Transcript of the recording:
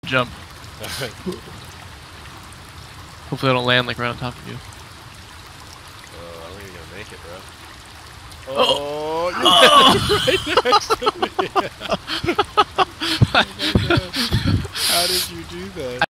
jump. Hopefully I don't land like right on top of you. I don't think you're gonna make it, bro. Oh! Oh, you're right next to me.